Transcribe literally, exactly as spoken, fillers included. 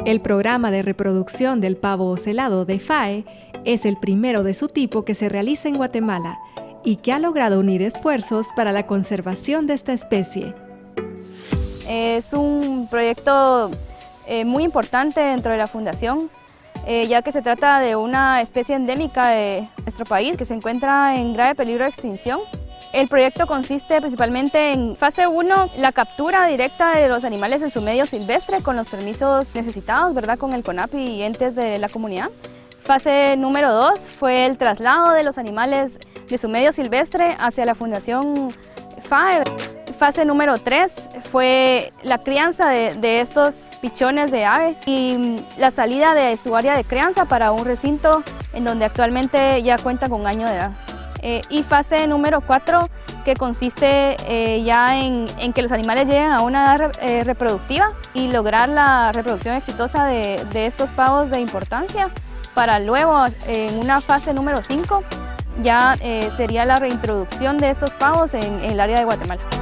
El programa de reproducción del pavo ocelado de F A E es el primero de su tipo que se realiza en Guatemala y que ha logrado unir esfuerzos para la conservación de esta especie. Es un proyecto eh, muy importante dentro de la Fundación, eh, ya que se trata de una especie endémica de nuestro país que se encuentra en grave peligro de extinción. El proyecto consiste principalmente en fase uno, la captura directa de los animales en su medio silvestre con los permisos necesitados, ¿verdad?, con el CONAPI y entes de la comunidad. Fase número dos fue el traslado de los animales de su medio silvestre hacia la Fundación F A E. Fase número tres fue la crianza de, de estos pichones de ave y la salida de su área de crianza para un recinto en donde actualmente ya cuenta con un año de edad. Eh, y fase número cuatro, que consiste eh, ya en, en que los animales lleguen a una edad eh, reproductiva y lograr la reproducción exitosa de, de estos pavos de importancia, para luego eh, en una fase número cinco ya eh, sería la reintroducción de estos pavos en, en el área de Guatemala.